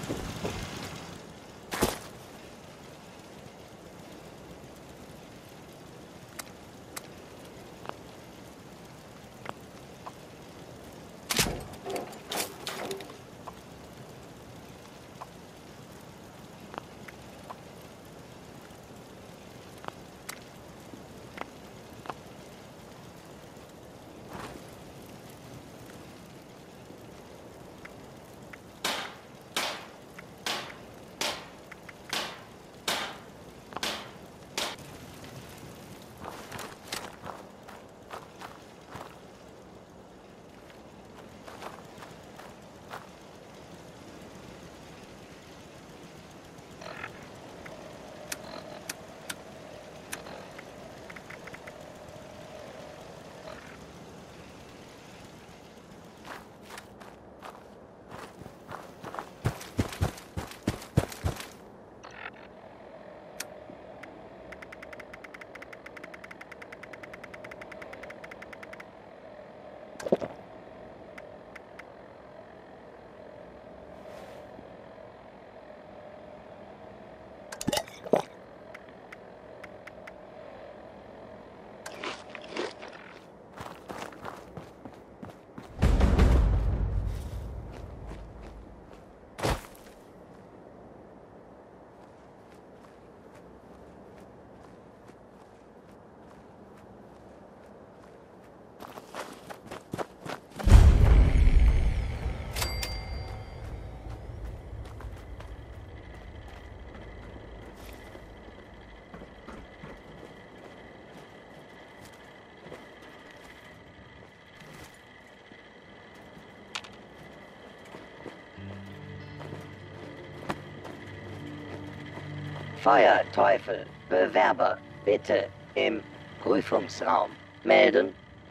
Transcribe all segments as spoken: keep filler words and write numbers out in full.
Feuerteufel, Bewerber, bitte im Prüfungsraum melden.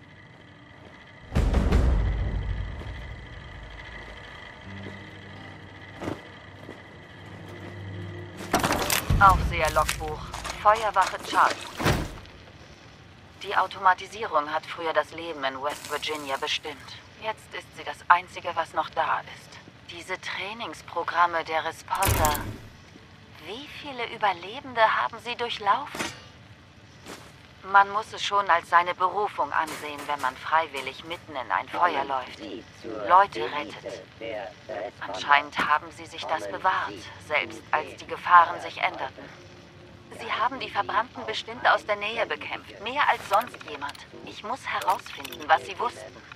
Aufseher-Logbuch. Feuerwache Charles. Die Automatisierung hat früher das Leben in West Virginia bestimmt. Jetzt ist sie das Einzige, was noch da ist. Diese Trainingsprogramme der Responder. Wie viele Überlebende haben sie durchlaufen? Man muss es schon als seine Berufung ansehen, wenn man freiwillig mitten in ein Feuer läuft. Leute rettet. Anscheinend haben sie sich das bewahrt, selbst als die Gefahren sich änderten. Sie haben die Verbrannten bestimmt aus der Nähe bekämpft, mehr als sonst jemand. Ich muss herausfinden, was sie wussten.